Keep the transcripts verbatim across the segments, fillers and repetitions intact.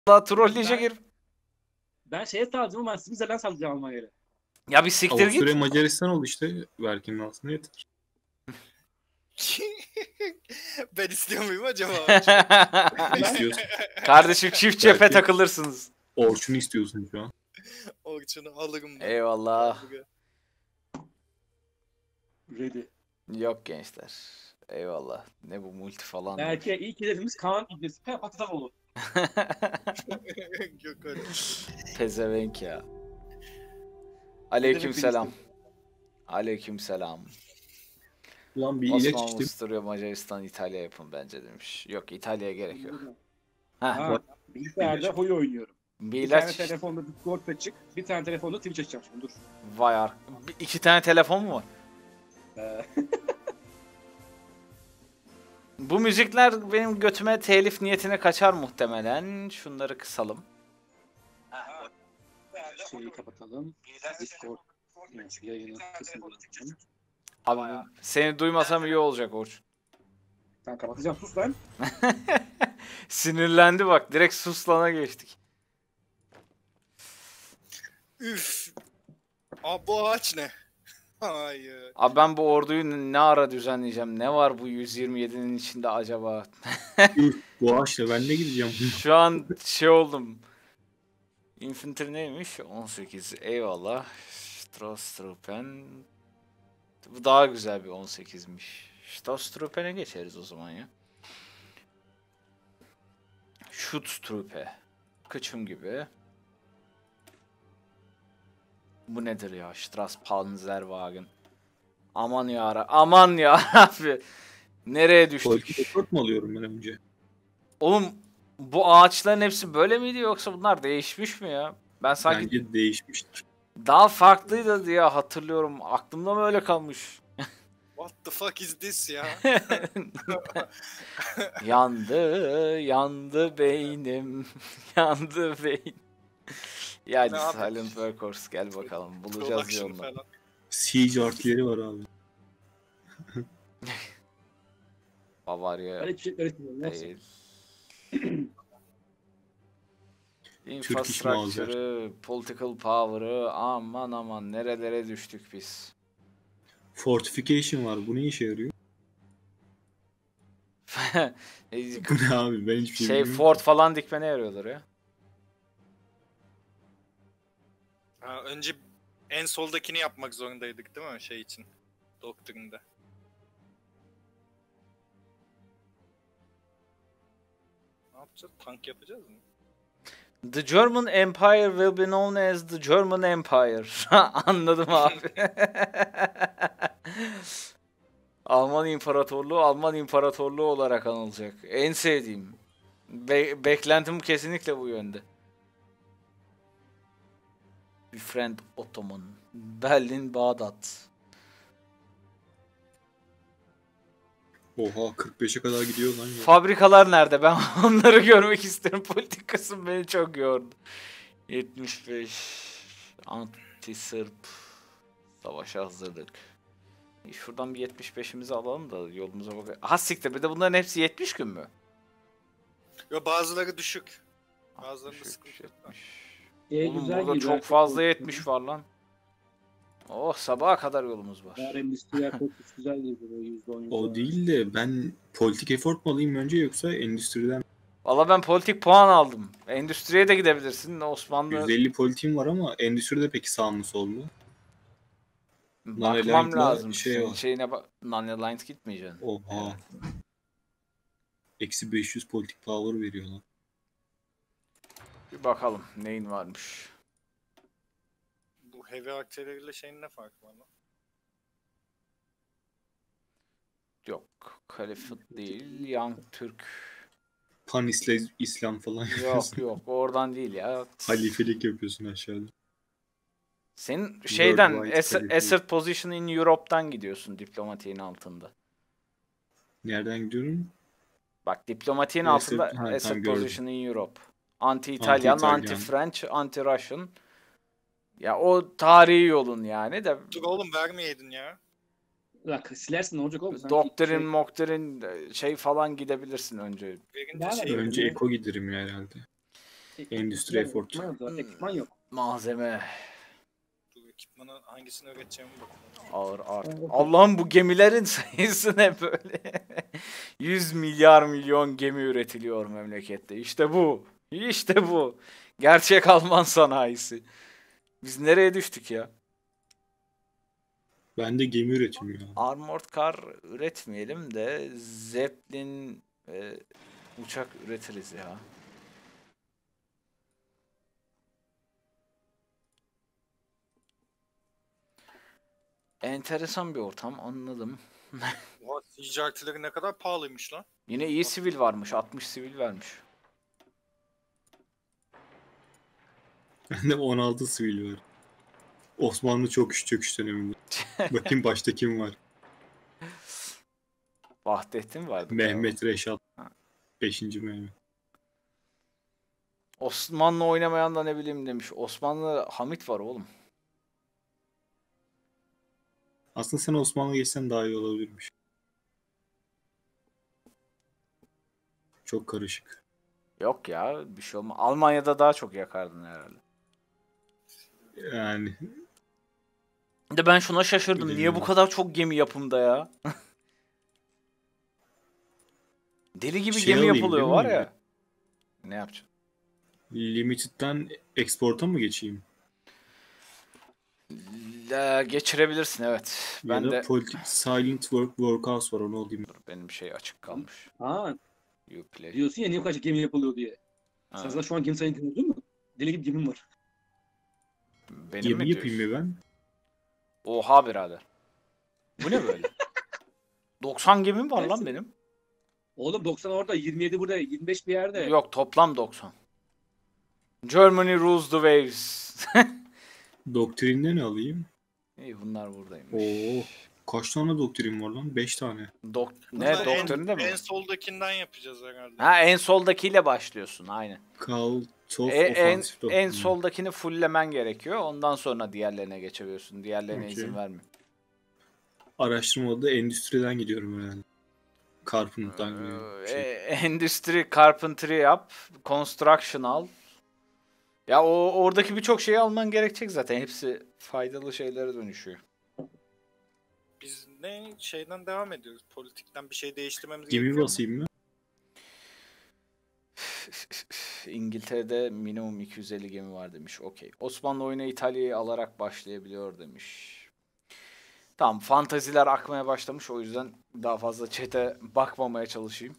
Allah trolleyecek herif. Ben şeye salacağım ama ben Switzerland salacağım Almanya'ya. Ya bir siktir git. Avusturya Macaristan oldu işte. Berkin'in altında yeter. Ben istiyor muyum acaba? İstiyorsun. Kardeşim çift cephe Belki- takılırsınız. Orçun'u istiyorsun şu an. Orçun'u alırım ben. Eyvallah. Ready. Yok gençler. Eyvallah. Ne bu multi falan. Belki ilk hedefimiz Kaan İbnesi Patatamoğlu. Yok öyle. Pezevenk ya. Aleykümselam. Aleykümselam. Ulan bir ilaç Osmanlı, içtim. Avusturya, Macaristan, İtalya yapın bence demiş. Yok İtalya'ya gerek yok. Heh, Ha, bilgisayarda Hoy oynuyorum. bir Bir tane ilaç. telefonda Discord açık, bir tane telefonda Twitch açacağım şimdi dur. Vay ar. Bir- İki tane telefon mu var? Ee, Bu müzikler benim götüme telif niyetine kaçar muhtemelen. Şunları kısalım. şeyi kapatalım. Discord yayını kısmını. Abi seni duymasam iyi olacak Orçun. Ben kapatacağım sus lan. Sinirlendi bak. Direkt suslana geçtik. Üf. Aa bu ağaç ne? Hayır. Abi ben bu orduyu ne ara düzenleyeceğim? Ne var bu yüz yirmi yedinin içinde acaba? Bu ağaçla ben de gideceğim. Şu an şey oldum. Infantry neymiş? on sekiz. Eyvallah. Strasstruppen. Bu daha güzel bir on sekizmiş. Strasstruppen'e geçeriz o zaman ya. Schutztruppe. Kıçım gibi. Bu nedir ya? Straspanzerwagen. Aman ya. Aman ya abi. Nereye düştük? Politik effort mu alıyorum ben önce? Oğlum bu ağaçların hepsi böyle miydi yoksa bunlar değişmiş mi ya? Ben sanki Bence değişmiştir. daha farklıydı diye hatırlıyorum. Aklımda mı öyle kalmış? What the fuck is this ya? Yandı, yandı beynim. Yandı beyin. Ya Ne hadi yapayım? Silent Workhorse gel bakalım. Bulacağız Production yolunu. falan. Siege artileri var abi. Bavarya Böyle çiçekler istiyorum. Neyse. değil. Mauser. Infrastructure'ı, political power'ı aman aman nerelere düştük biz. Fortification var. Bu ne işe yarıyor? Bu ne abi? Ben hiçbir şey, şey bilmiyorum. fort falan dikmene yarıyorlar ya. Ha, önce en soldakini yapmak zorundaydık değil mi şey için? Doktrinde. Ne yapacağız? Tank yapacağız mı? The German Empire will be known as the German Empire. Anladım abi. Alman İmparatorluğu Alman İmparatorluğu olarak anılacak. En sevdiğim. Be- beklentim kesinlikle bu yönde. Befriend Ottoman. Berlin, Bağdat. Oha kırk beşe kadar gidiyor lan. Ya. Fabrikalar nerede? Ben onları görmek isterim. Politik kısım beni çok yordu. yetmiş beş Anti-Sırp savaşa hazırlık. Şuradan bir yetmiş beşimizi alalım da yolumuza bakalım. Ha siktir, bir de bunların hepsi yetmiş gün mü? Yo bazıları düşük. Ah, Bazılarında düşük, sıkıntı yok. yetmiş. Ee, Oğlum güzel burada geliyor. çok fazla yetmiş var lan. Oh sabaha kadar yolumuz var. Eğer endüstriyel korpus güzel geliyor. yüzde on. O değil de ben politik effort mu alayım önce yoksa endüstriden? Valla ben politik puan aldım. Endüstriye de gidebilirsin. Osmanlı yüz elli politiğim var ama endüstride peki sağ mı sol mu? bakmam Non-aligned'la lazım. şey Senin var. şeyine bak. Non-aligned gitmeyeceksin. Oha. Eksi beş yüz politik power veriyor lan. Bir bakalım neyin varmış. Bu heavy artilleriyle şeyin ne farkı var lan? Yok. Kalifat değil. Young Türk. Panis'le İslam falan Yok yapıyorsun. yok. Oradan değil ya. Halifelik yapıyorsun aşağıda. Senin şeyden Worldwide ass- Halifelik. Assert Position in Europe'dan gidiyorsun diplomatiğin altında. Nereden gidiyorum? Bak diplomatiğin Assert- altında ha, tamam, Assert gördüm. Position in Europe. Anti-İtalyan, Anti-İtalyan. anti-French, anti-Russian. Ya o tarihi yolun yani de Dur oğlum vermeyeydin ya. Bak silersin ne olacak oğlum? Sanki doktrin, şey- moktrin şey falan gidebilirsin önce. Verince Nerede? şey Önce Evet. Eko giderim ya herhalde. Endüstri effort. Ekipman yok, zaten ekipman yok. Malzeme. Dur ekipmanı hangisini öğreteceğimi bakıyorum. Ağır artık. Allah'ım bu gemilerin sayısı ne böyle? yüz milyar milyon gemi üretiliyor memlekette. İşte bu. İşte bu. Gerçek Alman sanayisi. Biz nereye düştük ya? Ben de gemi üretiyorum ya. Armored Car üretmeyelim de Zeppelin e, uçak üretiriz ya. Enteresan bir ortam, anladım. Oha siege artıları ne kadar pahalıymış lan. Yine iyi sivil varmış. altmış sivil vermiş. Bende on altı sivil var. Osmanlı çok iş çöküş döneminde. Bakayım başta kim var? Vahdettin vardı. Mehmet Reşat. Ha. beşinci Mehmet. Osmanlı oynamayan da ne bileyim demiş. Osmanlı Hamit var oğlum. Aslında sen Osmanlı geçsen daha iyi olabilirmiş. Çok karışık. Yok ya bir şey olmaz. Almanya'da daha çok yakardın herhalde. Yani Bir de ben şuna şaşırdım. Niye bu Bilmiyorum. kadar çok gemi yapımda ya? Deli gibi Şey gemi alayım, yapılıyor değil var mi? ya. Ne yapacaksın? Limited'den export'a mı geçeyim? La, geçirebilirsin evet. Ya Ben da de politik Silent Work Workhouse var, onu alayım. Dur, benim şey açık kalmış. Ha, Uplay. diyorsun ya niye bu kadar gemi yapılıyor diye. Ha, Sen zaten şu an gemi sayın gördün mü? Deli gibi gemim var. benim Gemi mi yapayım diyorsun? mı ben? Oha birader. Bu ne böyle? doksan gemim var lan Neyse. benim. Oğlum doksan orada, yirmi yedi burada, yirmi beş bir yerde. Yok toplam doksan. Germany rules the waves. Doktrinden ne alayım? İyi bunlar buradaymış. Oo, kaç tane doktrin var lan? beş tane. Dok ne Bunlar en- doktorunda mı? En soldakinden yapacağız herhalde. Ha en soldakiyle başlıyorsun aynen. Call of E, en, Offensive en Doctrine. soldakini fulllemen gerekiyor. Ondan sonra diğerlerine geçebiliyorsun. Diğerlerine Okey. izin vermiyor. Araştırmada endüstriden gidiyorum herhalde. Carpenter'dan gidiyorum. Ee, Şey, e, endüstri, carpentry yap, construction al. Ya o oradaki birçok şeyi alman gerekecek zaten. Hepsi faydalı şeylere dönüşüyor. Biz ne şeyden devam ediyoruz. Politikten bir şey değiştirmemiz gemi gerekiyor mu? basayım mı? İngiltere'de minimum iki yüz elli gemi var demiş. Okey. Osmanlı oyuna İtalya'yı alarak başlayabiliyor demiş. Tamam, fantaziler akmaya başlamış. O yüzden daha fazla chat'e bakmamaya çalışayım.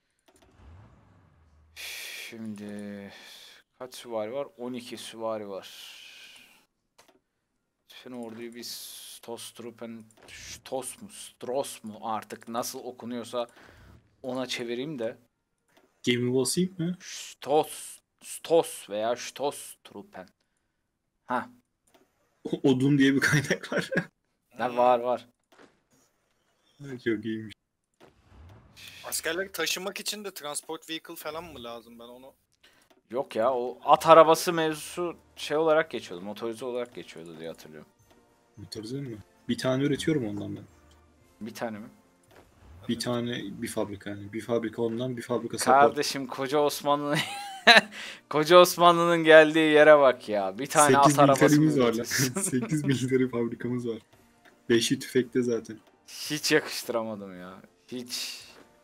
Şimdi kaç süvari var? on iki süvari var. Şimdi orduyu biz Stostrupen, Stos mu, Stros mu artık nasıl okunuyorsa ona çevireyim de. Gemi basayım mı? Stos, Stos veya Stostrupen. Ha, Odun diye bir kaynak var. ne var var. Çok iyiymiş. Askerleri taşımak için de transport vehicle falan mı lazım, ben onu... Yok ya, o at arabası mevzusu şey olarak geçiyordu, motorize olarak geçiyordu diye hatırlıyorum. Motorize mi? Bir tane üretiyorum ondan ben. Bir tane mi? Bir tane bir fabrika yani. Bir fabrika ondan, bir fabrika sapar. Kardeşim koca Osmanlı koca Osmanlı'nın geldiği yere bak ya. Bir tane sekiz at arabası mı militerimiz var lan. üretiyorsun? sekiz militeri fabrikamız var. beşi tüfekte zaten. Hiç yakıştıramadım ya. Hiç.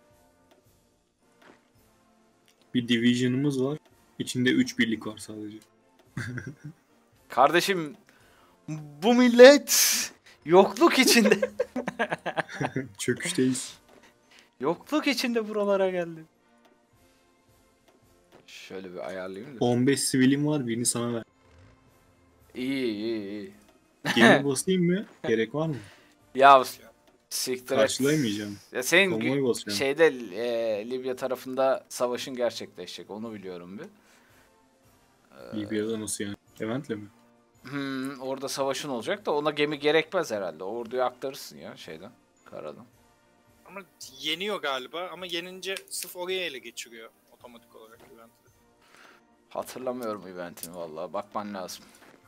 Bir division'ımız var. İçinde üç birlik var sadece. Kardeşim bu millet yokluk içinde. Çöküşteyiz. Yokluk içinde buralara geldi. Şöyle bir ayarlayayım da. on beş sivilim var, birini sana ver. İyi iyi iyi. Gemi basayım mı? Gerek var mı? Ya siktir et. Karşılayamayacağım. Ya senin Konvoy gü- basacağım. şeyde e, Libya tarafında savaşın gerçekleşecek. Onu biliyorum bir. Libya'da nasıl yani? Levent'le mi? Hmm, orada savaşın olacak da ona gemi gerekmez herhalde. Orduyu aktarırsın ya şeyden, karadan. Ama yeniyor galiba, ama yenince sırf oraya ele geçiriyor otomatik olarak eventi. Hatırlamıyorum eventini vallahi. Bakman lazım.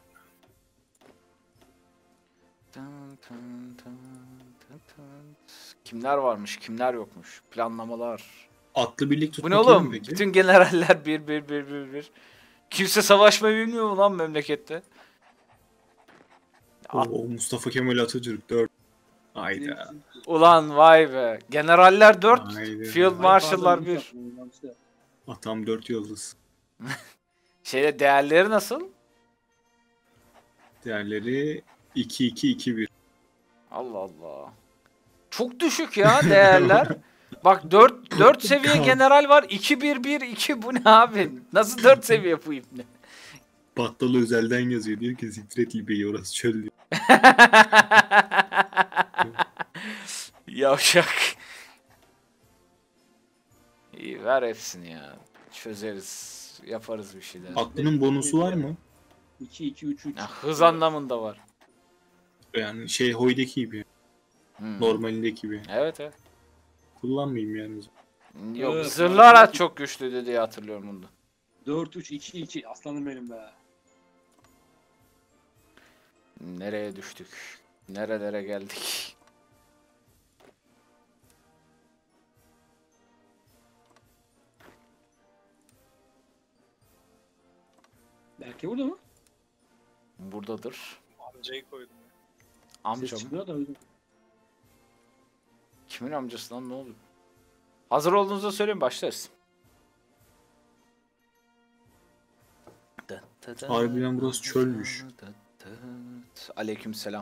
Tın tın tın tın tın. Kimler varmış, kimler yokmuş? Planlamalar. Atlı birlik Bu tutmak ne iyi mi oğlum? peki? Bütün generaller bir bir bir bir bir. Kimse savaşmayı bilmiyor mu lan memlekette? O, o Mustafa Kemal Atatürk dört. Hayda. Ulan vay be. Generaller dört, Haydi. Field Ay, Marshal'lar bir. Atam dört yıldız. Şeyde değerleri nasıl? Değerleri iki iki iki bir. Allah Allah. Çok düşük ya değerler. Bak dört dört seviye Kan. general var. iki bir bir iki bu ne abi? Nasıl dört seviye bu ipne? Battalı özelden yazıyor. Diyor ki Zitret Libe'yi orası çöl diyor. Yavşak. İyi ver hepsini ya. Çözeriz. Yaparız bir şeyler. Aklının bonusu var mı? iki iki üç üç. Ya, hız anlamında var. Yani şey Hoy'daki gibi. Hmm. Normalindeki gibi. Evet evet. Kullanmayayım yani. Yok Evet, zırhlar evet. çok güçlüydü diye hatırlıyorum bunu. dört üç iki iki. Aslanım benim be. Nereye düştük? Nerelere geldik? Belki burada mı? Buradadır. Amcayı koydum. ya. Ses Amcam. çıkmıyor da öyle. Kimin amcası lan ne oldu? Hazır olduğunuzda söyleyin başlarız. Harbiden burası çölmüş. Aleykümselam.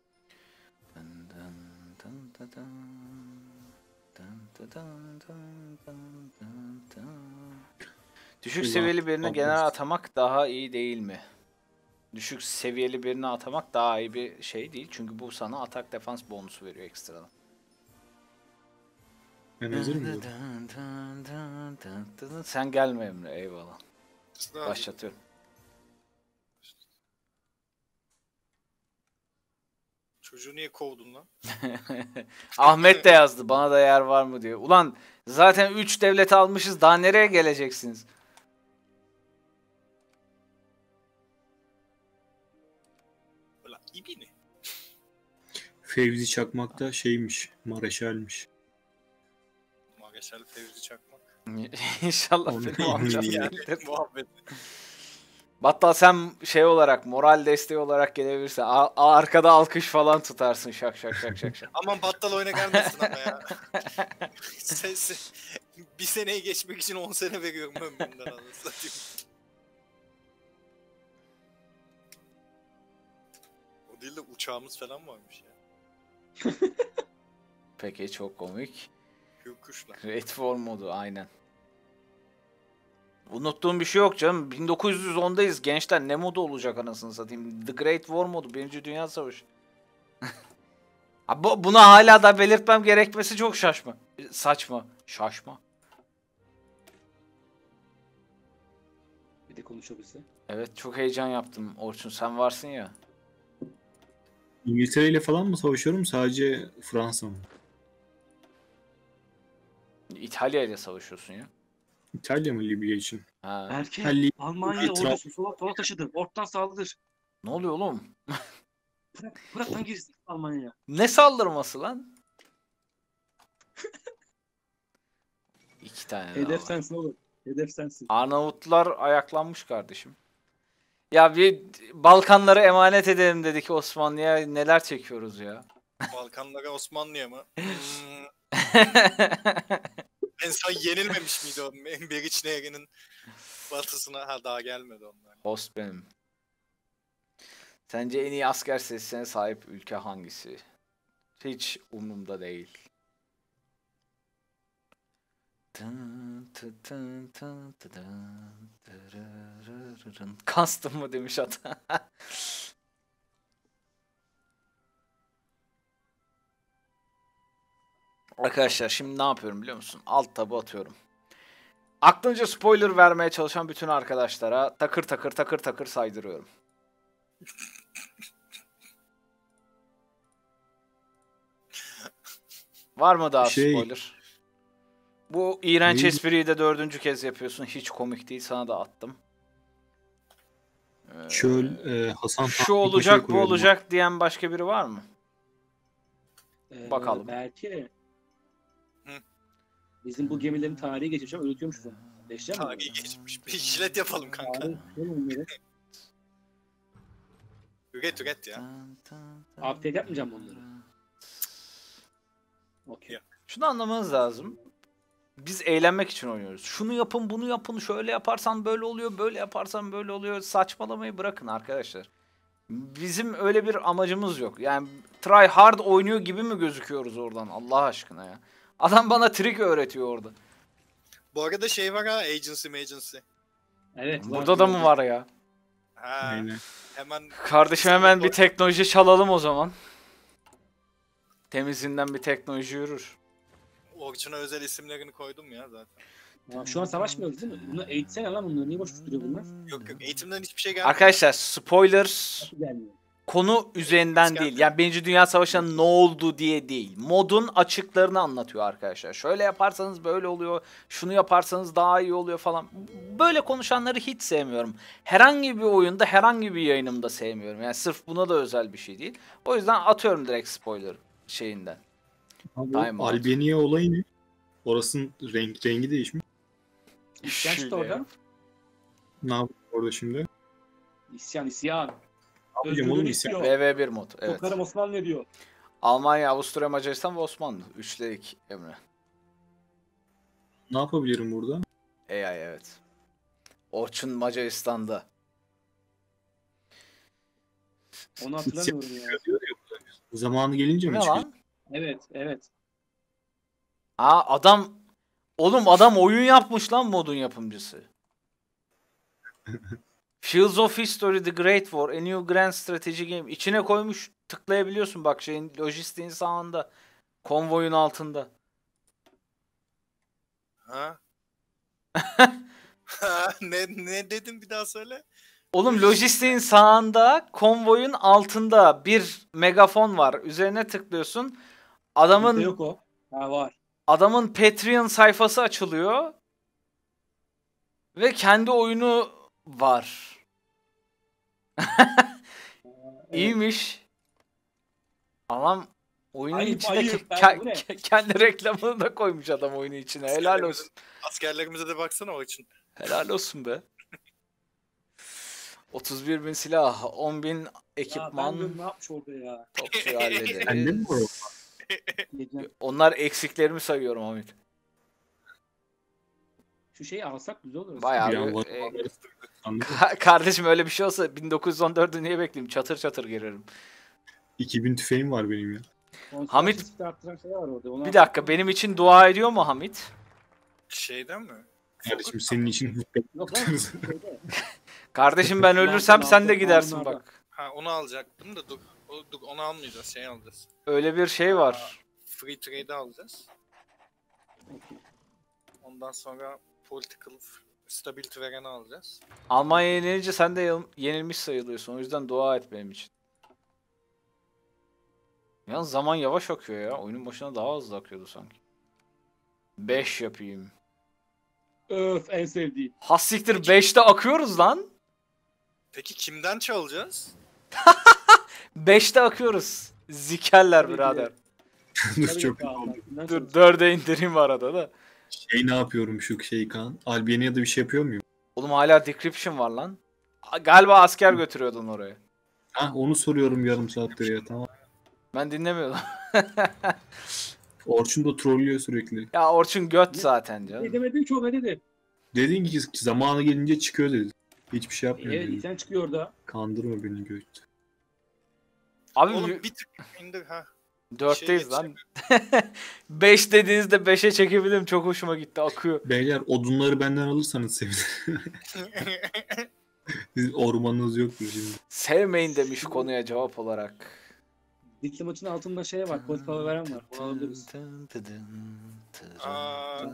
Düşük Ulan, seviyeli birini abla. genel atamak daha iyi değil mi? Düşük seviyeli birini atamak daha iyi bir şey değil. Çünkü bu sana atak defans bonusu veriyor ekstradan. Ben hazır mıyım? Sen gelme Emre eyvallah. Sınav- Başlatıyorum. Çocuğu niye kovdun lan? Ahmet de yazdı bana da yer var mı diyor. Ulan zaten üç devlet almışız daha nereye geleceksiniz? Ulan ibini. Fevzi Çakmak da şeymiş. Mareşalmiş. Mageşal Fevzi Çakmak. İnşallah Onu benim amcam yani. değildir. Muhabbet. Hatta sen şey olarak moral desteği olarak gelebilirsin. A- a- arkada alkış falan tutarsın şak şak şak şak şak. Aman battal oyuna gelmesin ama ya. Ses, bir seneyi geçmek için on sene veriyorum ömrümden anasını satayım. O değil de uçağımız falan varmış ya. Peki çok komik. Hürkuşlar. Great War modu aynen. Unuttuğum bir şey yok canım. bin dokuz yüz ondayız gençler. Ne modu olacak anasını satayım. The Great War modu. Birinci Dünya Savaşı. Abi bu- buna hala da belirtmem gerekmesi çok şaşma. Saçma. Şaşma. Bir de konuşabilse. Evet çok heyecan yaptım Orçun. Sen varsın ya. İngiltere ile falan mı savaşıyorum? Sadece Fransa mı? İtalya ile savaşıyorsun ya. İtalya mı Libya için? Ha. Erke Halil- Almanya Etraf- ordusu sola, sola taşıdı. Ortadan saldırır. Ne oluyor oğlum? Bırak, bırak lan girsin Almanya'ya. Ne saldırması lan? İki tane daha Hedef var. sensin oğlum. Hedef sensin. Arnavutlar ayaklanmış kardeşim. Ya bir Balkanları emanet edelim dedik Osmanlı'ya neler çekiyoruz ya. Balkanlara Osmanlı'ya mı? Hmm, en son yenilmemiş miydi o Meriç Nehri'nin batısına? Ha daha gelmedi onlar. Host benim. Sence en iyi asker sesine sahip ülke hangisi? Hiç umurumda değil. Kastım mı demiş ata. Arkadaşlar şimdi ne yapıyorum biliyor musun? Alt tabı atıyorum. Aklınca spoiler vermeye çalışan bütün arkadaşlara takır takır takır takır saydırıyorum. Var mı daha Şey- spoiler? Bu iğrenç Neydi? espriyi de dördüncü kez yapıyorsun. Hiç komik değil. Sana da attım. Ee, Çöl, e, Hasan Şu Tahsin olacak Paşa'yı bu koyalım. olacak diyen başka biri var mı? Ee, Bakalım. Belki Hı. bizim bu gemilerin tarihi geçmiş ama öğretiyormuşuz onu. Beşler mi? Tarihi geçmiş. Bir jilet yapalım kanka. Tarih, ne bunları? Üret üret ya. Update yapmayacağım bunları. Okey. Ya. Şunu anlamanız lazım. Biz eğlenmek için oynuyoruz. Şunu yapın, bunu yapın, şöyle yaparsan böyle oluyor, böyle yaparsan böyle oluyor. Saçmalamayı bırakın arkadaşlar. Bizim öyle bir amacımız yok. Yani try hard oynuyor gibi mi gözüküyoruz oradan Allah aşkına ya. Adam bana trik öğretiyor orada. Bu arada şey var ha, agency agency. Evet. Burada da mı var ya? Ha, Aynen. hemen Kardeşim hemen bir teknoloji çalalım o zaman. Temizinden bir teknoloji yürür. Orçun'a özel isimlerini koydum ya zaten. Ya şu an savaşmıyoruz değil mi? Bunu eğitsene lan bunları. Niye boş duruyor bunlar? Yok yok, eğitimden hiçbir şey gelmiyor. Arkadaşlar spoiler Nasıl gelmiyor? konu üzerinden değil. Yani Birinci Dünya Savaşı'nda ne oldu diye değil. Modun açıklarını anlatıyor arkadaşlar. Şöyle yaparsanız böyle oluyor. Şunu yaparsanız daha iyi oluyor falan. Böyle konuşanları hiç sevmiyorum. Herhangi bir oyunda, herhangi bir yayınımda sevmiyorum. Yani sırf buna da özel bir şey değil. O yüzden atıyorum direkt spoiler şeyinden. Abi, Time out. Albania olayı ne? Orasının renk, rengi değişmiş. İsyan çıktı Şöyle orada. yap. Ne yapıyor orada şimdi? İsyan, isyan. Ne yapacağım Özgürlüğünü oğlum istiyor. isyan? V V bir mod. Evet. Tokarım Osmanlı ne diyor? Almanya, Avusturya, Macaristan ve Osmanlı. Üçledik Emre. Ne yapabilirim burada? A I evet. Orçun Macaristan'da. Onu hatırlamıyorum ya. Diyor ya, zamanı gelince Bu mi ne çıkacak? lan? Evet, evet. Aa adam... Oğlum adam oyun yapmış lan modun yapımcısı. Fields of History, The Great War, A New Grand Strategy Game. İçine koymuş tıklayabiliyorsun bak şeyin lojistiğin sağında. Konvoyun altında. Ha? Ha, ne ne dedim bir daha söyle. Oğlum lojistiğin sağında konvoyun altında bir megafon var. Üzerine tıklıyorsun. Bizde Adamın yok o. Ha var. adamın Patreon sayfası açılıyor. Ve kendi oyunu var. İyiymiş. Adam oyunun Ayıp, içine ayıp. ke- Ben ke- bu ne? ke- kendi reklamını da koymuş adam oyunun içine. Helal olsun. Askerlerimize de baksana Orçun. Helal olsun be. otuz bir bin silah, on bin Ya ben ekipman, diyorum ne yapmış orada ya? topçuyu Bende mi hallederiz. var o? Gece- Onlar eksiklerimi sayıyorum Hamit. Şu şeyi alsak güzel olur. Bayağı Bir an bir- var. e, Anladın mı? Ka- Kardeşim öyle bir şey olsa bin dokuz yüz on dördü niye bekleyeyim? Çatır çatır girerim. iki bin tüfeğim var benim ya. Hamit- Hamit arttıran şey var orada. Onu Bir dakika benim için dua ediyor mu Hamit? Şeyden mi? Kardeşim senin için hutbe Yok lan. şeyde. Kardeşim ben ölürsem Altın, sen de altın, gidersin altınlarda. bak. Ha, onu alacaktım da dur. O, dur onu almayacağız, şey alacağız. Öyle bir şey var. Free trade alacağız. Ondan sonra political stability vereni alacağız. Almanya yenilince sen de yıl- yenilmiş sayılıyorsun. O yüzden dua et benim için. Yalnız zaman yavaş akıyor ya. Oyunun başına daha hızlı akıyordu sanki. beş yapayım. Öf en sevdiğim. Hassiktir beşte akıyoruz lan. Peki kimden çalacağız? beşte akıyoruz. Zikerler Tabii ki. birader. Dur Tabii çok ki abi, kimden Dur sonra- dörde indireyim arada da. şey ne yapıyorum şu şey Kaan? Albania'da bir şey yapıyor muyum? Oğlum hala decryption var lan. A- Galiba asker götürüyordun oraya. Ha onu soruyorum yarım saattir ya tamam. Ben dinlemiyordum. Orçun da trollüyor sürekli. Ya Orçun göt zaten Ne canım. demedin ki o ne dedi? Dedin ki zamanı gelince çıkıyor dedi. Hiçbir şey yapmıyor Evet dedi. sen çıkıyor orada. Kandırma beni göt. Abi Oğlum bir tık indir ha. dörtteyiz şey lan. beş dediğinizde beşe çekebilirim. Çok hoşuma gitti. Akıyor. Beyler odunları benden alırsanız sevinirim. Sizin ormanınız yoktur şimdi. Sevmeyin demiş konuya cevap olarak. Dikli maçın altında şey var. Politika veren var. Onu alabiliriz. Aa.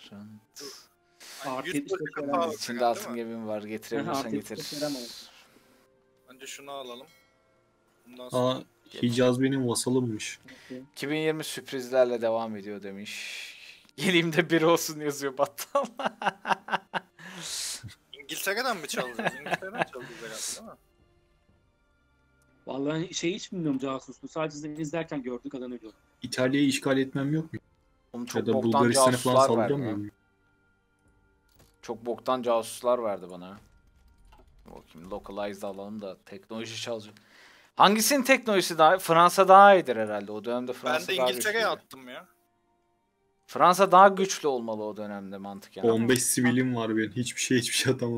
Artı yüz yetmiş politika veren power var. İçinde değil altın mi? gemim var. Aha, Getirebilirsen artı yetmiş getir. veren var. Önce şunu alalım. Bundan sonra Aa Hicaz benim vasalımmış. iki bin yirmi sürprizlerle devam ediyor demiş. Geleyim de biri olsun yazıyor Battal. İngiltere'den mi çalacağız? İngiltere'den çalacağız herhalde değil mi? Vallahi şey hiç bilmiyorum casusluğu. Sadece seni izlerken gördük adam ölüyor. İtalya'yı işgal etmem yok mu? Oğlum Ya çok da boktan Bulgaristan'a falan casuslar var saldıramıyor ya. muyum? Çok boktan casuslar verdi bana. Bakayım localized alalım da teknoloji çalacak. Hangisinin teknolojisi daha iyi? Fransa daha iyidir herhalde. O dönemde Fransa Ben de daha İngiltere'ye güçlüydü. attım ya. Fransa daha güçlü olmalı o dönemde mantıken. ama- on beş sivilim var benim. Hiçbir şey hiçbir şey atamadım.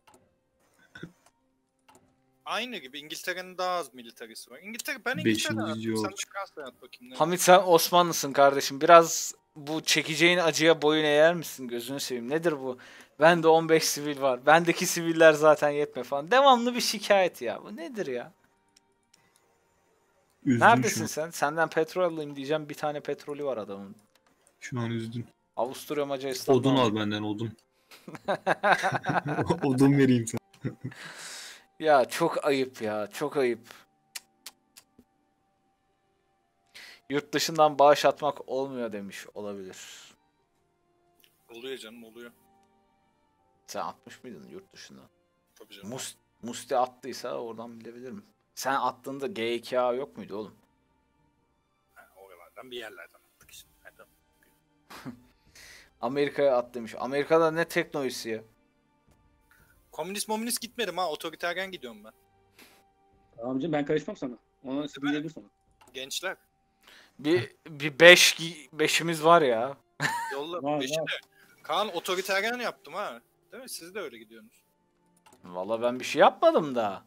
Aynı gibi İngiltere'nin daha az militarisi var. İngiltere, ben Beşinci İngiltere'den attım. Sen de George. Fransa'ya at bakayım. ne var? Hamit sen Osmanlısın kardeşim. Biraz bu çekeceğin acıya boyun eğer misin? Gözünü seveyim. Nedir bu? Bende on beş sivil var. Bendeki siviller zaten yetme falan. Devamlı bir şikayet ya. Bu nedir ya? Üzdün Neredesin şu an. sen? Senden petrol alayım diyeceğim. Bir tane petrolü var adamın. Şu an üzdün. Avusturya Macaristan'dan Odun al aldım. benden odun. Odun vereyim sana. Ya çok ayıp ya. Çok ayıp. Yurt dışından bağış atmak olmuyor demiş. Olabilir. Oluyor canım oluyor. Sen atmış mıydın yurt dışından? Tabii canım. Mus Musti attıysa oradan bilebilirim. Sen attığında G iki A yok muydu oğlum? Ha, oralardan bir yerlerden attık işte. Hadi. Amerika'ya at demiş. Amerika'da ne teknolojisi ya? Komünist momünist gitmedim ha. Otoritergen gidiyorum ben. Tamam canım ben karışmam sana. Ona siz bilebilir sonra. Gençler. Bir bir beş beşimiz var ya. Yolla. Var, Beşi var. de. Kaan otoritergen yaptım ha. Değil mi? Siz de öyle gidiyorsunuz. Vallahi ben bir şey yapmadım da.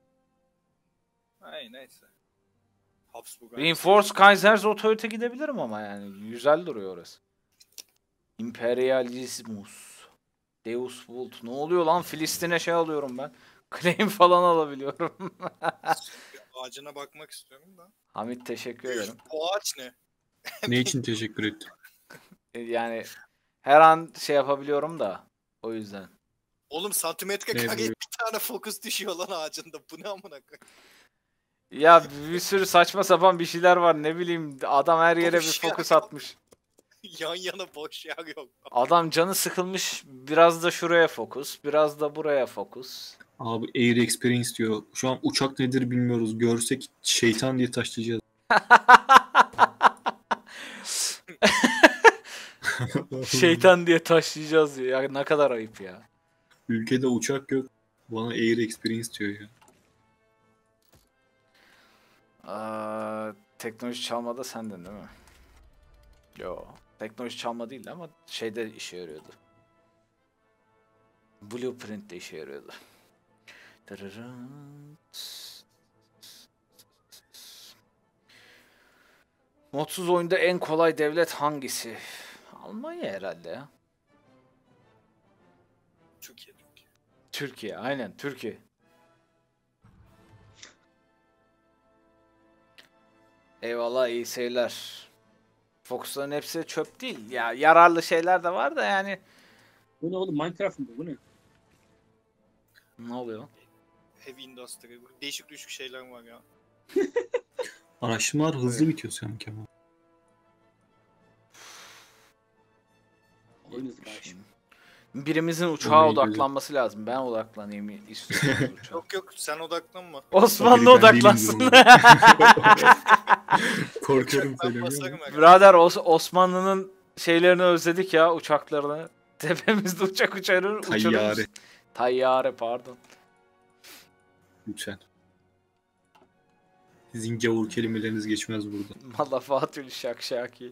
Ay neyse. Habsburg. Reinforce Kaisers otorite gidebilirim ama yani güzel duruyor orası. Imperialismus. Deus Vult. Ne oluyor lan? Filistin'e şey alıyorum ben. Claim falan alabiliyorum. Ağacına bakmak istiyorum da. Hamit teşekkür ederim. O ağaç ne? Ne için teşekkür ettim? E, Yani her an şey yapabiliyorum da. O yüzden. Oğlum santimetre Ne kare bu? bir tane fokus düşüyor lan ağacında. Bu ne amına koyayım? Ya bir sürü saçma sapan bir şeyler var. Ne bileyim adam her yere bir Boş yer fokus yok. atmış. Yan yana boş yer yok. Adam canı sıkılmış. Biraz da şuraya fokus. Biraz da buraya fokus. Abi Air Experience diyor. Şu an uçak nedir bilmiyoruz. Görsek şeytan diye taşlayacağız. Şeytan diye taşıyacağız diyor. Ya ne kadar ayıp ya. Ülkede uçak yok. Bana Air Experience diyor ya. Aa, teknoloji çalmada sendin değil mi? Yo. Teknoloji çalma değil ama şeyde işe yarıyordu. Blueprint de işe yarıyordu. Tırırın. Modsuz oyunda en kolay devlet hangisi? Almanya herhalde ya. Türkiye Türkiye. Türkiye, aynen Türkiye. Eyvallah, iyi seyirler. Fokusların hepsi çöp değil. Ya yararlı şeyler de var da yani. Bu ne oğlum Minecraft mı bu? Bu ne? Ne oluyor? Heavy Industry. Değişik değişik şeyler var ya. Araştırmalar hızlı bitiyor sanki ama. Oyun hızı kardeşim. Birimizin uçağa Orayı odaklanması lazım. Ben odaklanayım istiyorum uçağa. Yok yok sen odaklanma. Osmanlı Haberi ben değilim odaklansın. diyorum. Korkuyorum Ben söylemiyorum. basarım herhalde. Birader Os- Osmanlı'nın şeylerini özledik ya, uçaklarını. Tepemizde uçak uçarır, uçurur. Tayyare. Tayyare pardon. Lütfen. Sizin gavur kelimeleriniz geçmez burada. Malafatül şakşaki.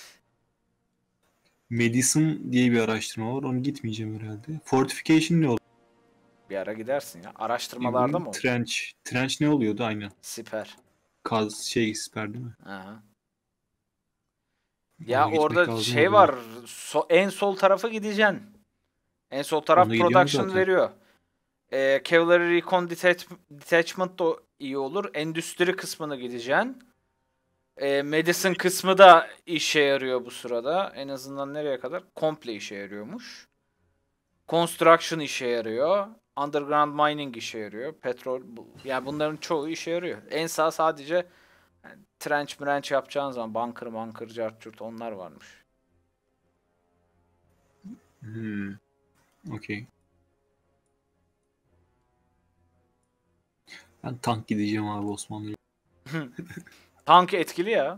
Madison diye bir araştırma var. Onu gitmeyeceğim herhalde. Fortification ne oluyor? Bir ara gidersin ya. Araştırmalarda mı? o? Trench. Trench ne oluyordu aynen. Siper. Kaz şey siper değil mi? Aha. Ya Ona gitmek orada lazım şey oluyor. var. so- en sol tarafa gideceksin. En sol taraf Ona gidiyorum production zaten. veriyor. Ee, Cavalry Recon Detach- Detachment da iyi olur. Endüstri kısmına gideceksin. Ee, medicine kısmı da işe yarıyor bu sırada. En azından nereye kadar? Komple işe yarıyormuş. Construction işe yarıyor. Underground mining işe yarıyor. Petrol. bu- Yani bunların çoğu işe yarıyor. En sağ sadece yani trench mrench yapacağın zaman bunker bunker cart curt onlar varmış. Hmm. Okey. Ben tank gideceğim abi Osmanlı'ya. Tank etkili ya.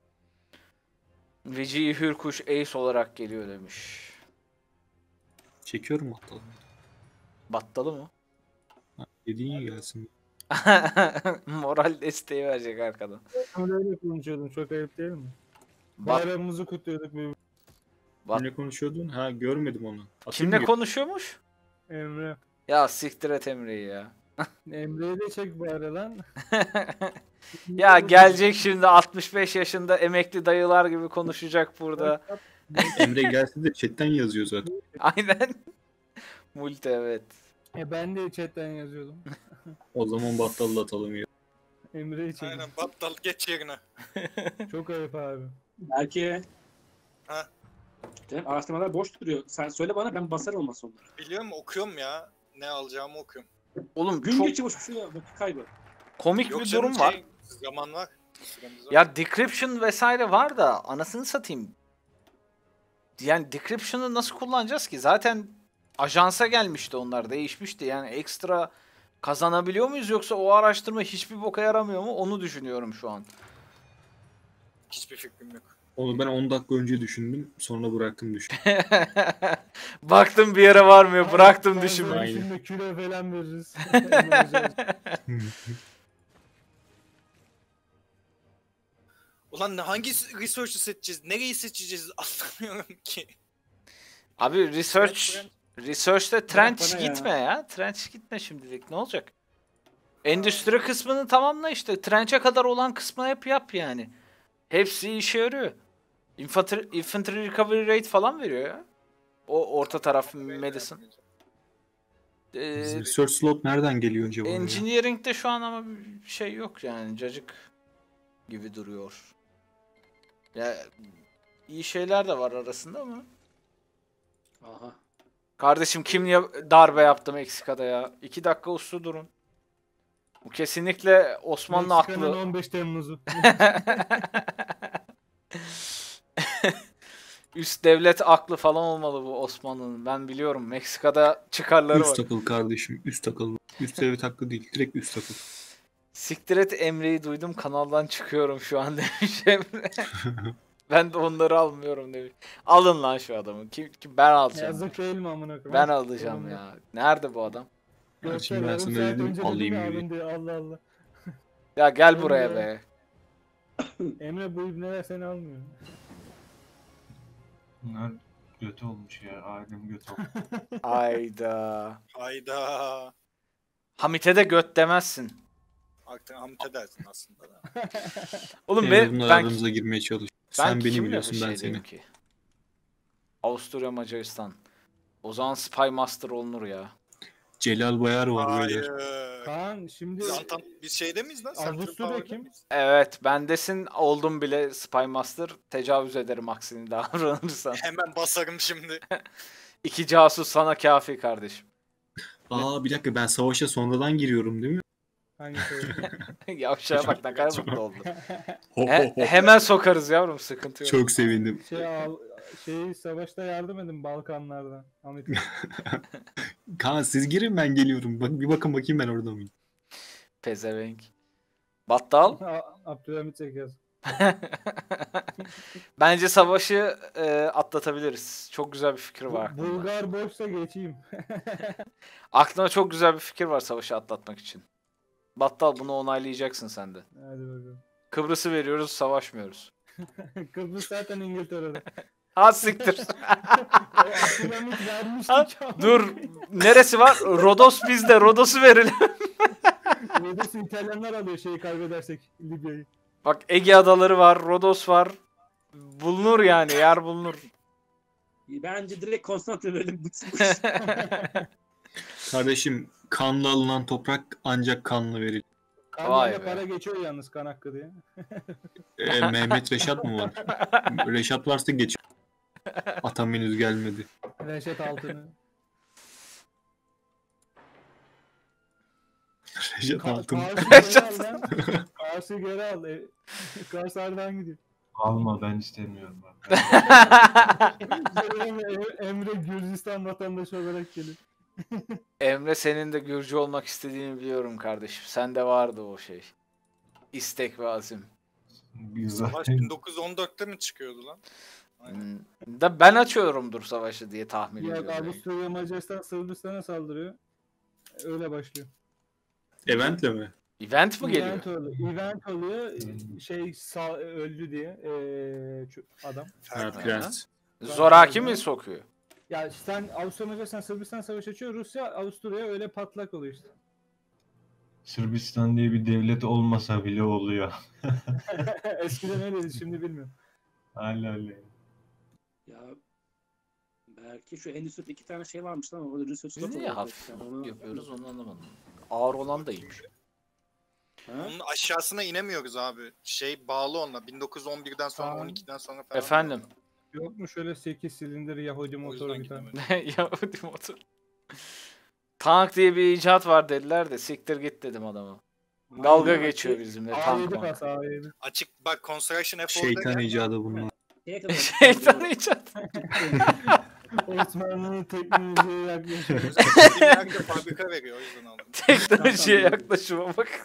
Vecihi Hürkuş Ace olarak geliyor demiş. Çekiyorum battalı. Battalı mı? Ha, dediğin ya gelsin. Moral desteği verecek arkadan. Öyle konuşuyordum. Çok ayıp değil mi? Bat, Bayramımızı kutluyorduk. Bir bat, Kimle konuşuyordun? Ha görmedim onu. Atayım kimle mı? konuşuyormuş? Emre. Ya siktir et Emre'yi ya. Emre'yi de çek bari lan. Ya gelecek şimdi altmış beş yaşında emekli dayılar gibi konuşacak burada. Emre gelse de chatten yazıyor zaten. Aynen. Multi evet. E ben de chatten yazıyordum. O zaman battalı atalım ya. Emre'yi çek. Aynen battal geç yerine. Çok ayıp abi. Belki Ha. araştırmalar boş duruyor. Sen söyle bana, ben basarım olmazsa onları. Biliyorum okuyorum ya. Ne alacağımı okuyorum. Oğlum Gün çok geçiyor boşuna vakit kaybı. komik Yok bir canım, durum var. şey, zaman var. Süremiz var. Ya decryption vesaire var da anasını satayım. Yani decryption'ı nasıl kullanacağız ki? Zaten ajansa gelmişti onlar, değişmişti. Yani ekstra kazanabiliyor muyuz yoksa o araştırma hiçbir boka yaramıyor mu? Onu düşünüyorum şu an. Hiçbir fikrim yok. Onu ben on dakika önce düşündüm. Sonra bıraktım düşün. Baktım bir yere varmıyor, bıraktım Fazla düşünmeyi. Aynen. Şimdi kilo falan veririz. Ulan ne- hangi research'ı seçeceğiz? Nereyi seçeceğiz? Anlamıyorum ki. Abi research research'te trench bana ya. gitme ya. Trench gitme şimdilik. Ne olacak? Endüstri kısmını tamamla işte. Trench'e kadar olan kısmını hep yap yani. Hepsi işe yarıyor. Infantry, infantry recovery rate falan veriyor ya. O orta taraf medicine. Ee, Research slot nereden geliyor acaba ya? engineering'de şu an ama bir şey yok yani. Cacık gibi duruyor. Ya iyi şeyler de var arasında ama. Aha. Kardeşim kim ya darbe yaptı Meksika'da ya? İki dakika uslu durun. Bu kesinlikle Osmanlı Meksika'nın aklı. on beş Temmuz'u. Üst devlet aklı falan olmalı bu Osmanlı'nın. Ben biliyorum. Meksika'da çıkarları Üst var. takıl kardeşim. Üst takıl. Üst devlet hakkı değil. Direkt üst takıl. Siktir et Emre'yi duydum kanaldan çıkıyorum şu an demiş Emre. Ben de onları almıyorum demiş. Alın lan şu adamı. Kim, kim ben alacağım. Yazık değil mi amına koyayım? Ben alacağım ya. Nerede bu adam? Şimdi ben Yarım sana saat dedim, önce alayım dedim ya diye. alın diye. Allah Allah. Ya gel Emre. buraya be. Emre bu ibneler seni almıyor. Bunlar götü olmuş ya. Ailem götü olmuş. Ayda. Hayda. Hamit'e de göt demezsin. Artık hamit edersin aslında da. Oğlum Emre ben, bunlar ben, aramıza girmeye çalış. ben Sen beni kimle biliyorsun bir ben şey seni. diyeyim ki? Avusturya Macaristan. O zaman Spy Master olunur ya. Celal Bayar var beyler. Hayır. Kaan şimdi Biz Antant biz şeyde miyiz lan? Central Avusturya Power'da kim? mıyız? Evet bendesin oldum bile Spy Master. Tecavüz ederim aksini davranırsan. Hemen basarım şimdi. İki casus sana kafi kardeşim. Aa bir dakika ben savaşa sonradan giriyorum değil mi? hangisi oldu? Yavşağa bak ne kadar mutlu oldu. Ho, He- ho, ho. hemen sokarız yavrum sıkıntı yok. Çok sevindim. Şey al, şey savaşta yardım edin Balkanlardan. Ahmet. Kaan siz girin ben geliyorum. Bak bir bakın bakayım ben orada mıyım? Pezevenk. Battal. A- Abdülhamit çeker. Bence savaşı e, atlatabiliriz. Çok güzel bir fikir var aklımda. Bulgar boşsa geçeyim. Aklına çok güzel bir fikir var savaşı atlatmak için. Battal bunu onaylayacaksın sen de. Hadi bakalım. Kıbrıs'ı veriyoruz, savaşmıyoruz. Kıbrıs zaten İngiltere'de. Ha siktir. O Abdülhamit vermişti Ha, ki ama. Dur. Neresi var? Rodos bizde. Rodos'u verelim. Rodos'u İtalyanlar alıyor şeyi kaybedersek Libya'yı. Bak Ege adaları var, Rodos var. Bulunur yani, yer bulunur. Bence direkt Konstantin verelim. Kardeşim kanla alınan toprak ancak kanla verilir. Vay Kanlarla be. para geçiyor yalnız kan hakkı diye. Ee, Mehmet Reşat mı var? Reşat varsa geç. Atam henüz gelmedi. Reşat Altın'ı. Reşat Ka- Altın. Kars'ı geri al lan. Kars'ı geri al. E, Kars Ardahan gidiyor. Alma ben istemiyorum. Bak. Emre, Emre Gürcistan vatandaşı olarak gelir. Emre senin de Gürcü olmak istediğini biliyorum kardeşim. Sende vardı o şey. İstek ve azim. Biz Savaş zaten bin dokuz yüz on dörtte mi çıkıyordu lan? Aynen. Hmm, Da ben açıyorumdur savaşı diye tahmin Yok, ediyorum. Avusturya Macaristan Sırbistan'a saldırıyor. Öyle başlıyor. Eventle mi? Event mi geliyor? Event oluyor. Event oluyor. Şey sağ, öldü diye ee, ço- adam. Ha, Ferdi. prens. Zoraki mi sokuyor? Ya sen Avusturya Macaristan Sırbistan savaşı açıyor. Rusya Avusturya öyle patlak oluyor işte. Sırbistan diye bir devlet olmasa bile oluyor. Eskiden öyleydi, şimdi bilmiyorum. Hala öyle. Ya belki şu endüstride iki tane şey varmış lan orada research Biz note niye olarak hafif yani onu- yapıyoruz onu anlamadım. Ağır olan da iyiymiş. Ha? Onun aşağısına inemiyoruz abi. Şey bağlı onunla. bin dokuz yüz on birden sonra Tamam. on ikiden sonra falan. Efendim. Yok mu şöyle sekiz silindir Yahudi O motoru yüzden bir tane? gidemedim. Yahudi motor. Tank diye bir icat var dediler de siktir git dedim adama. Dalga Aynen, geçiyor şey- bizimle A tank yedi mank. kas A yedi. Açık bak Construction F orada Şeytan gel. icadı bunlar. şeye kadar- Şeytan icat. Osmanlı'nın teknolojiye yaklaşıyor. Kimler de fabrika veriyor o yüzden aldım. Teknolojiye yaklaşıma bak.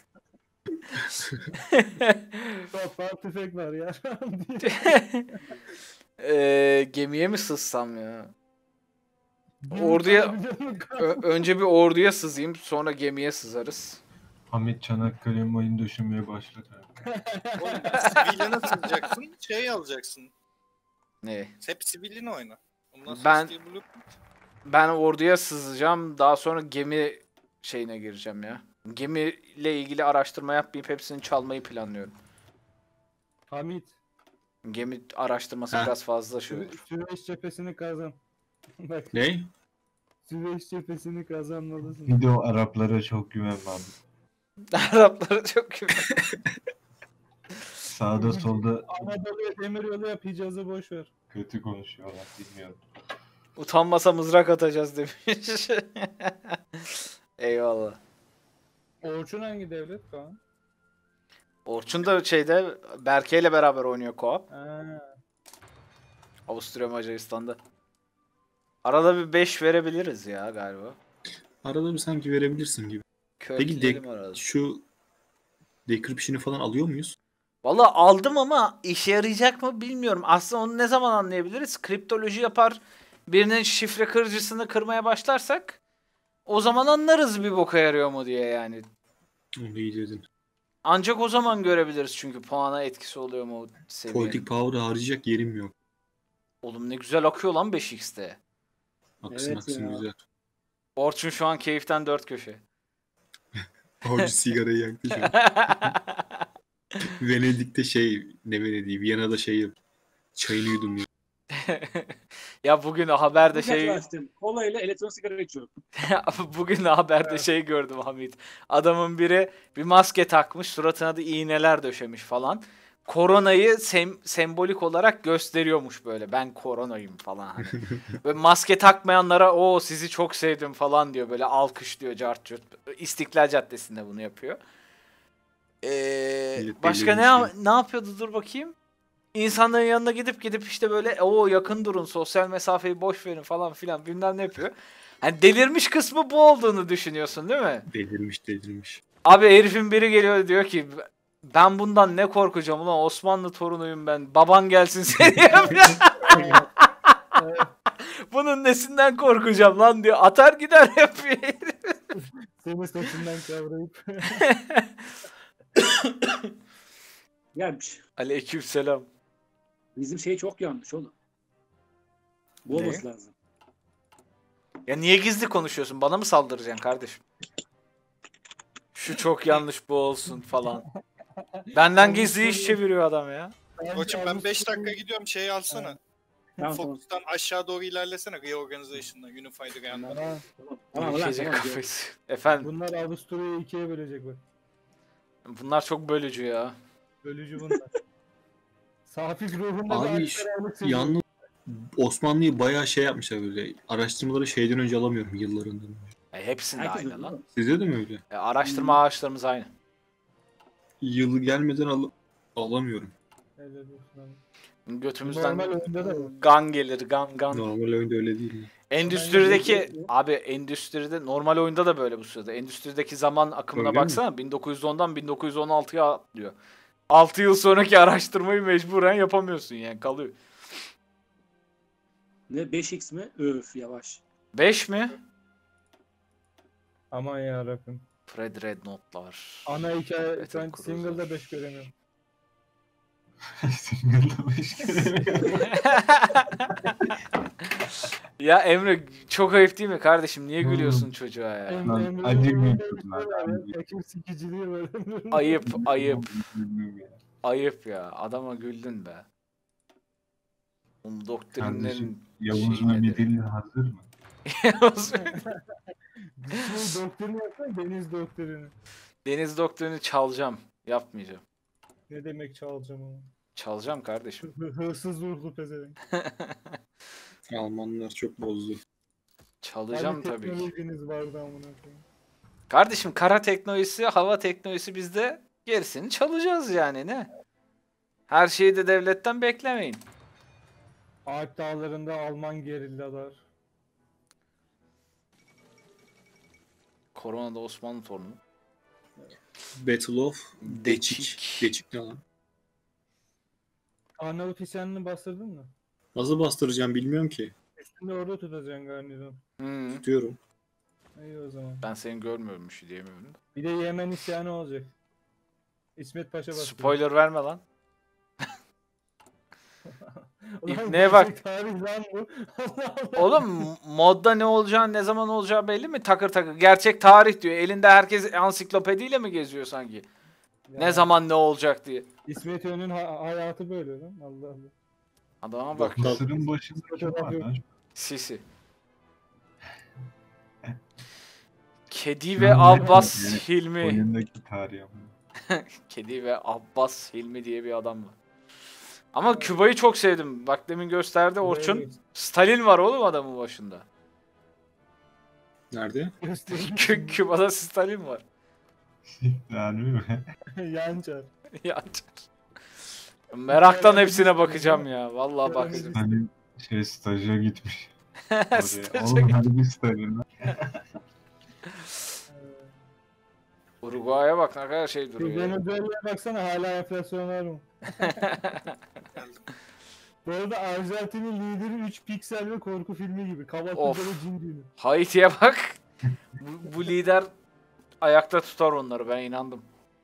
Toplar tüfek var ya. Eee gemiye mi sızsam ya? Orduya- Ö- önce bir orduya sızayım sonra gemiye sızarız. Hamit Çanakkale mayın döşemeye başladı. Oğlum siviline sızacaksın, şey alacaksın. Ne? Hep sivilini oyna. Ondan sonra Ben- Steel Blue- Ben orduya sızacağım daha sonra gemi şeyine gireceğim ya. Gemiyle ilgili araştırma yapmayıp hepsini çalmayı planlıyorum. Hamit. Gemi araştırması Ha. biraz fazla şey Sü- olur. Süveyş cephesini kazan. Bak, Ne? Süveyş cephesini kazanmalısın. Bir de o Araplara çok güvenmem. Araplara çok güven. Sağda solda Anadolu'ya demir yolu yap, Hicaz'ı boş ver. kötü konuşuyorlar, bilmiyorum. Utanmasa mızrak atacağız demiş. Eyvallah. Orçun hangi devlet Kaan? Orçun da şeyde Berke ile beraber oynuyor co-op. Ha, Avusturya Macaristan'da. Arada bir beş verebiliriz ya galiba. Arada bir sanki verebilirsin gibi. Peki Körtleyelim de- arada. Şu decryption'ı falan alıyor muyuz? Valla aldım ama işe yarayacak mı bilmiyorum. Aslında onu ne zaman anlayabiliriz? Kriptoloji yapar birinin şifre kırıcısını kırmaya başlarsak o zaman anlarız bir boka yarıyor mu diye yani. Onu iyi dedin. Ancak o zaman görebiliriz çünkü puana etkisi oluyor mu o seviyenin. Politik power'ı harcayacak yerim yok. Oğlum ne güzel akıyor lan beş x'te. Aksın Evet aksın ya. güzel. Orçun şu an keyiften dört köşe. Avcı sigarayı yaktı şu an. Venedik'te şey, ne Venedik'i, Viyana'da şey yap. Çayını yudum ya. Ya bugün haberde Şey... şey Açtım. Kola ile elektron sigara içiyorum. bugün haberde şey gördüm Hamit. Adamın biri bir maske takmış, suratına da iğneler döşemiş falan. Koronayı sem- sembolik olarak gösteriyormuş böyle. Ben koronayım falan hani. Böyle maske takmayanlara o sizi çok sevdim falan diyor böyle alkışlıyor cart curt. İstiklal Caddesi'nde bunu yapıyor. Ee, Millet başka ne delirmiş ne yapıyordu dur bakayım. İnsanların yanına gidip gidip işte böyle o yakın durun sosyal mesafeyi boş verin falan filan bilmem ne yapıyor. Hani delirmiş kısmı bu olduğunu düşünüyorsun değil mi? Delirmiş delirmiş. Abi herifin biri geliyor diyor ki ben bundan ne korkacağım ulan Osmanlı torunuyum ben baban gelsin seni yapıyor. Bunun nesinden korkacağım lan diyor atar gider yapıyor herif. seni saçından kavrayıp. Ya ş- Aleykümselam. bizim şey çok yanlış oğlum. Bu Ne? olması lazım. Ya niye gizli konuşuyorsun bana mı saldıracaksın kardeşim? Şu çok yanlış bu olsun falan. Benden gizli iş çeviriyor adam ya. Koçum ben beş dakika gidiyorum şeyi alsana. Tamam tamam. Fox'tan aşağı doğru ilerlesene Reorganization'da, Unified Realm'da. Ha, Tamam tamam lan Ülkecek tamam. kafesi. Efendim bunlar Avusturya'yı ikiye bölecek bak. bunlar çok bölücü ya. Bölücü bunlar. Safik ruhunda Abi bir şu- alışkanlık seviyor. Yalnız Osmanlı'yı bayağı şey yapmışlar böyle. Araştırmaları şeyden önce alamıyorum yıllarından. E, hepsinde Herkes aynı öyle lan. lan. Sizde de mi öyle? E, araştırma ağaçlarımız aynı. Yılı gelmeden al alamıyorum. Helal olsun abi. Götümüzden Normal oyunda da var. gan gelir gan gan. Normal oyunda öyle değil. mi? Endüstrideki abi endüstride normal oyunda da böyle bu sırada. Endüstrideki zaman akımına Öyle mi? baksana bin dokuz yüz ondan bin dokuz yüz on altıya atlıyor. altı yıl sonraki araştırmayı mecburen yapamıyorsun yani kalıyor. Ne beş x mi? Öf yavaş. beş mi? Aman yarabbim. Fred Rednot'lar. Ana hikaye Battle ben Cruiser. single'da beş göremiyorum. Single'da beş kere. Ya Emre çok ayıp değil mi kardeşim? Niye Hmm. gülüyorsun çocuğa ya? Em- Lan, Emre'nin acı oyunda güldüm bir şey lan, var ya, acı. Takım sikiciliği var. Ayıp, ayıp, Bilmiyorum ya. ayıp ya. Adama güldün be. Onun doktrinlerin Kardeşim Yavuz şeyi nedir? Midilli hazır mı? Şey doktrini yapsan deniz doktrini. Deniz doktrini çalacağım. Yapmayacağım. Ne demek çalacağım onu? Çalacağım kardeşim. Hı- Hırsız ruhlu pezevenk. Almanlar çok bozdu. Çalacağım Hani tabii ki. teknolojiniz vardı amına koyayım. Kardeşim kara teknolojisi, hava teknolojisi bizde, gerisini çalacağız yani ne? Her şeyi de devletten beklemeyin. Alp dağlarında Alman gerillalar. Koronada Osmanlı torunu. Battle of Deçik. Deçik. Deçik ne lan? Arnavut isyanını bastırdın mı? Nasıl bastıracağım bilmiyorum ki. Üstünde orada tutacaksın garnizon. Hı, Tutuyorum. İyi o zaman. ben seni görmüyorum bir şey diyemiyorum. da. Bir de Yemen isyanı olacak. İsmet Paşa bastırdı. Spoiler verme lan. Ulan İbneye bak. gerçek tarih lan bu. Allah Allah. Oğlum modda ne olacağı, ne zaman olacağı belli mi? Takır takır. Gerçek tarih diyor. Elinde herkes ansiklopediyle mi geziyor sanki? Ya, Ne zaman ne olacak diye. İsmet İnönü'nün ha- hayatı böyle lan. Allah Allah. Adama bak. Doktor. Mısır'ın başında kim var lan? Sisi. Kedi ve Abbas Yani Hilmi. Oyundaki tarih ama. Kedi ve Abbas Hilmi diye bir adam var. Ama Küba'yı çok sevdim. Bak demin gösterdi Orçun. Evet. Stalin var oğlum adamın başında. Nerede? Göstereyim. Kü Küba'da Stalin var. Yani mi? Yançar. Ya, meraktan hepsine bakacağım ya. Vallahi Görmedim. bakacağım. Hani şey staja gitmiş. Staja Oraya. Oğlum hadi bir stajına. Uruguay'a bak ne kadar şey Şu duruyor. ya. Venezuela'ya baksana hala enflasyon var mı? Bu arada Arjantin'in lideri üç piksel ve korku filmi gibi. Kavaklı'da Of. ve cin düğünü. Haiti'ye bak. Bu, bu lider ayakta tutar onları, ben inandım.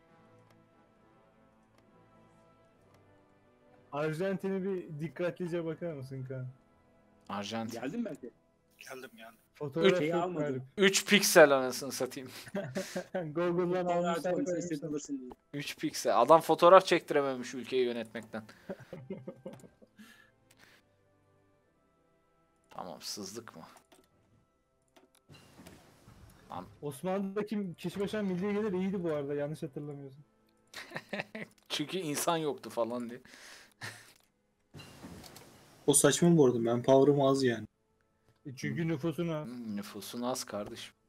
Arjantin'e bir dikkatlice bakar mısın Kaan? Arjantin. Geldin belki. Geldim yani. Fotoğraf Şeyi çok almadım. garip. üç piksel anasını satayım. Google'dan Fotoğraf almışlar alsam sesini koymuşlar. alırsın diye. üç piksel. Adam fotoğraf çektirememiş ülkeyi yönetmekten. Tamam, sızlık mı? Osmanlı'daki kişi başına milliye gelir iyiydi bu arada yanlış hatırlamıyorsun. Çünkü insan yoktu falan diye. O saçma bu arada. Manpower'ım az yani. E çünkü nüfusuna Hmm, nüfusun az kardeşim.